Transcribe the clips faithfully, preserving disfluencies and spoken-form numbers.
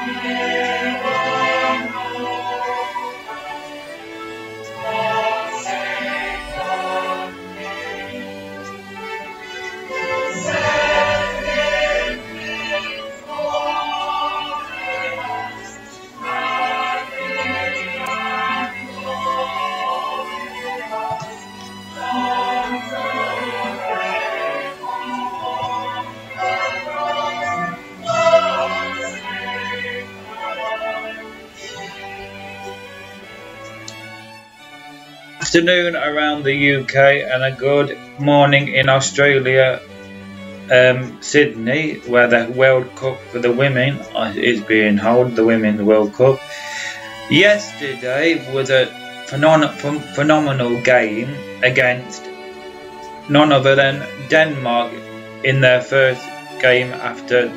Afternoon around the U K and a good morning in Australia, um, Sydney, where the World Cup for the women is being held, the Women's World Cup. Yesterday was a phenom phenomenal game against none other than Denmark in their first game after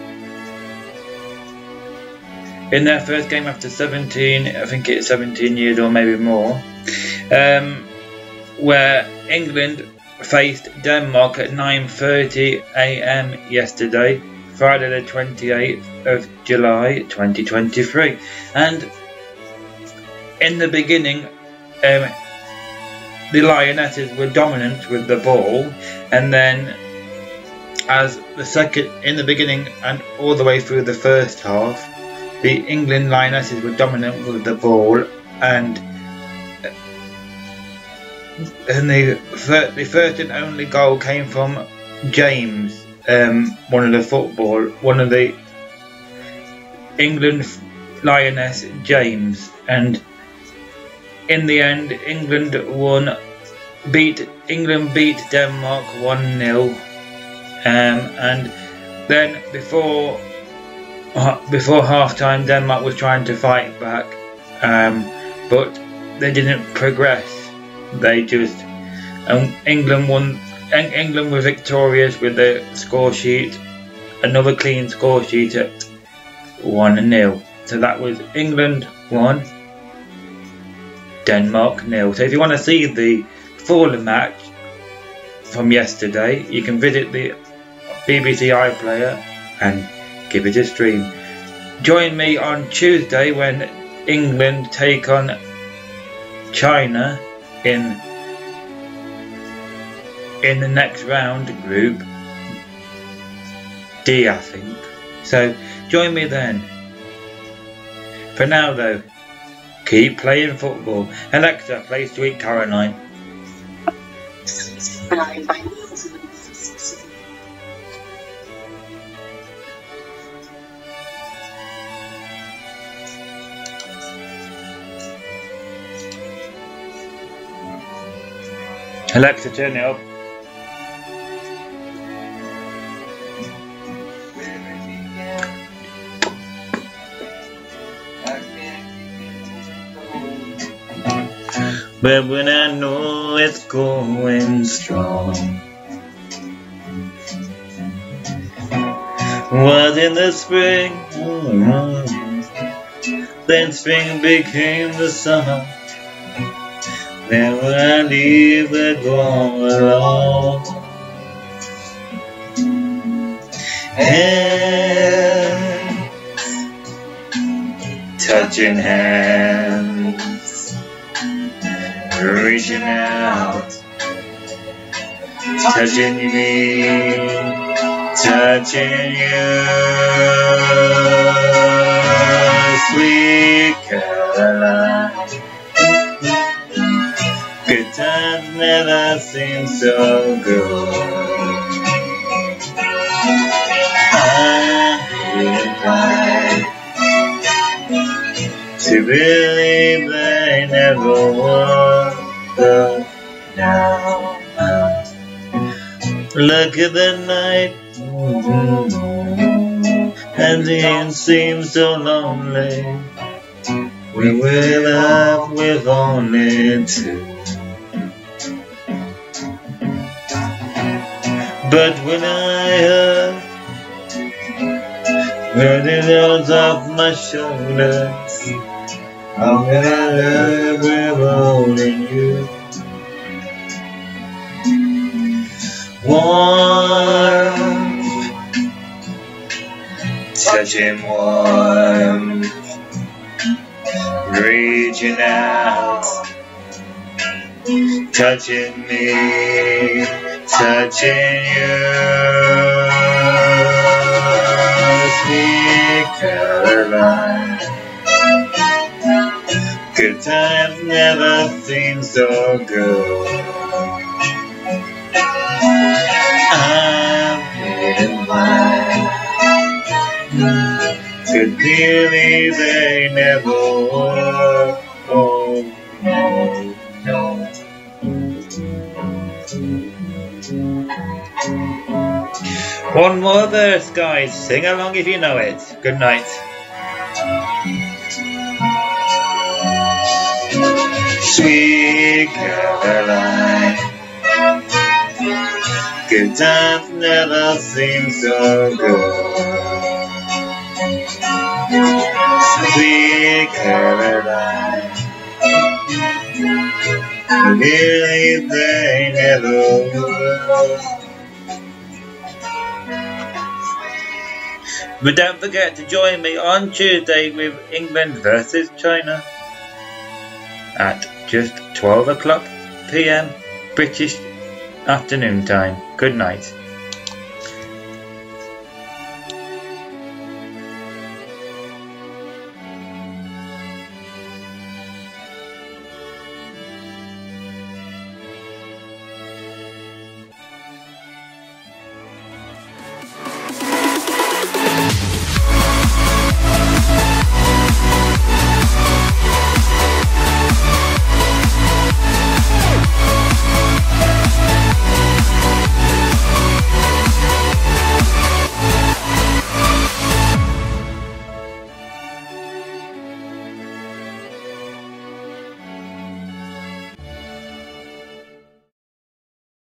in their first game after seventeen, I think it's seventeen years or maybe more. Um, where England faced Denmark at nine thirty a m yesterday, Friday the twenty-eighth of July twenty twenty-three. And in the beginning, um, the Lionesses were dominant with the ball, and then as the second, in the beginning and all the way through the first half, the England Lionesses were dominant with the ball, and And the, the first and only goal came from James, um, one of the football, one of the England Lioness, James. And in the end, England won, beat England beat Denmark one nil. Um, and then before uh, before half time, Denmark was trying to fight back, um, but they didn't progress. They just, um, England won, England were victorious with the score sheet, another clean score sheet at one nil. So that was England one, Denmark nil. So if you want to see the full match from yesterday, you can visit the B B C iPlayer and give it a stream. Join me on Tuesday when England take on China in in the next round, group D, I think. So join me then. For now though, keep playing football. Alexa, play Sweet Caroline. Alexa, turn it up. But when I know it's going strong, was in the spring, then spring became the summer. Then when I leave, they're gone along. And touching hands, reaching out, touching me, touching you, sweet Caroline. Good times never seem so good. I'm inclined to believe they never would, but now look at the night, and the end seems so lonely. We will have with only two. But when I heard the notes off my shoulders, how can I live with only you? Warm, touching warm, reaching out, touching me, touching you, sweet Caroline. Good times never seem so good. I'm feeling fine. Could really they never were. Oh no, no. One more verse, guys. Sing along if you know it. Good night. Sweet Caroline, good times never seem so good. Sweet Caroline, really they never will. But don't forget to join me on Tuesday with England versus China at just twelve o'clock p m British afternoon time. Good night.